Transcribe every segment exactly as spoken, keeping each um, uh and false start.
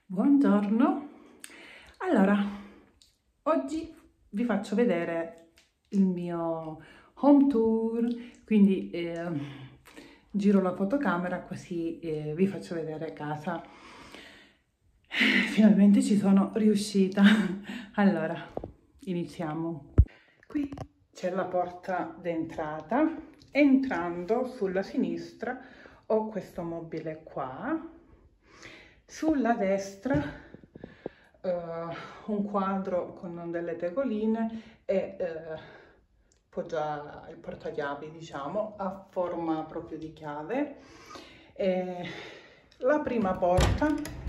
Buongiorno, allora oggi vi faccio vedere il mio home tour, quindi eh, giro la fotocamera così eh, vi faccio vedere casa. Finalmente ci sono riuscita. Allora, iniziamo. Qui c'è la porta d'entrata. Entrando sulla sinistra ho questo mobile qua. Sulla destra uh, un quadro con delle tegoline e uh, poggia il portachiavi, diciamo, a forma proprio di chiave. E la prima porta,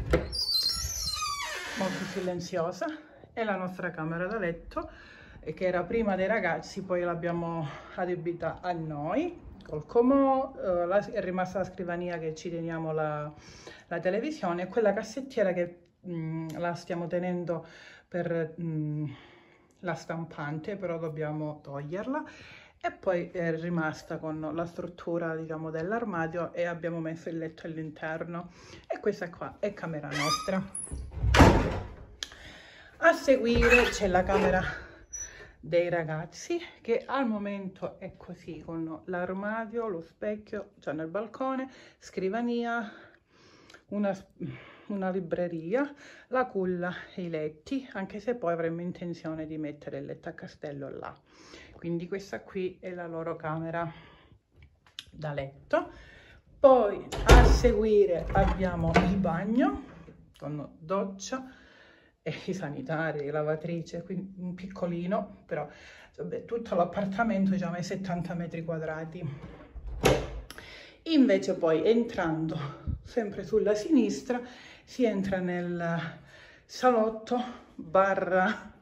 molto silenziosa, è la nostra camera da letto, che era prima dei ragazzi, poi l'abbiamo adibita a noi. Col comò, eh, la, è rimasta la scrivania che ci teniamo la, la televisione, e quella cassettiera che mh, la stiamo tenendo per mh, la stampante, però dobbiamo toglierla, e poi è rimasta con la struttura, diciamo, dell'armadio, e abbiamo messo il letto all'interno. E questa qua è camera nostra. A seguire c'è la camera dei ragazzi, che al momento è così, con l'armadio, lo specchio già nel balcone, scrivania, una, una libreria, la culla e i letti, anche se poi avremmo intenzione di mettere il letto a castello là. Quindi questa qui è la loro camera da letto. Poi a seguire abbiamo il bagno con doccia e i sanitari, lavatrice, quindi un piccolino, però vabbè, tutto l'appartamento diciamo è settanta metri quadrati. Invece poi entrando sempre sulla sinistra si entra nel salotto barra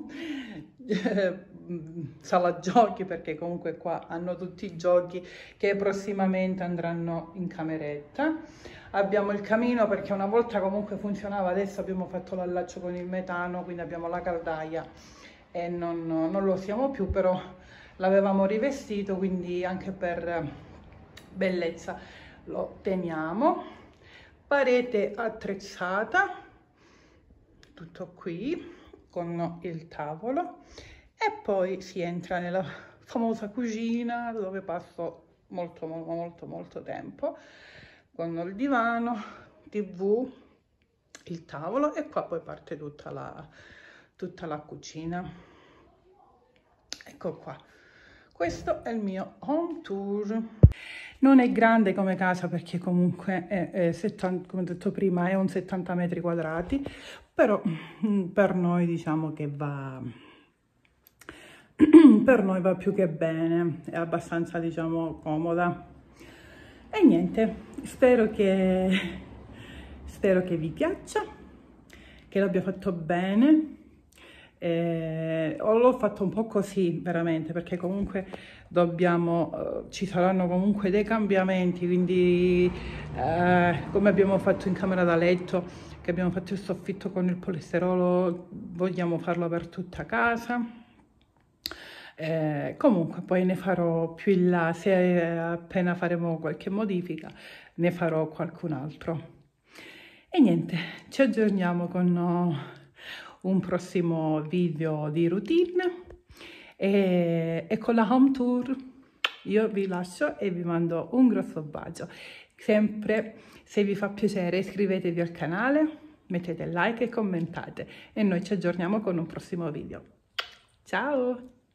sala giochi, perché comunque qua hanno tutti i giochi che prossimamente andranno in cameretta. Abbiamo il camino, perché una volta comunque funzionava, adesso abbiamo fatto l'allaccio con il metano, quindi abbiamo la caldaia e non, non lo usiamo più, però l'avevamo rivestito, quindi anche per bellezza lo teniamo. Parete attrezzata, tutto qui con il tavolo, e poi si entra nella famosa cucina dove passo molto molto molto molto tempo, con il divano, tv, il tavolo, e qua poi parte tutta la, tutta la cucina. Ecco qua, questo è il mio home tour. Non è grande come casa, perché comunque è, è settanta, come ho detto prima, è un settanta metri quadrati, però per noi diciamo che va, per noi va più che bene, è abbastanza, diciamo, comoda. E niente, spero che, spero che vi piaccia, che l'abbia fatto bene. Eh, l'ho fatto un po' così veramente, perché comunque dobbiamo, eh, ci saranno comunque dei cambiamenti, quindi eh, come abbiamo fatto in camera da letto, che abbiamo fatto il soffitto con il polistirolo, vogliamo farlo per tutta casa. Eh, comunque poi ne farò più in là, se eh, appena faremo qualche modifica ne farò qualcun altro. E niente, ci aggiorniamo con uh, un prossimo video di routine, e, e con la home tour io vi lascio e vi mando un grosso bacio. Sempre, se vi fa piacere, iscrivetevi al canale, mettete like e commentate, e noi ci aggiorniamo con un prossimo video. Ciao!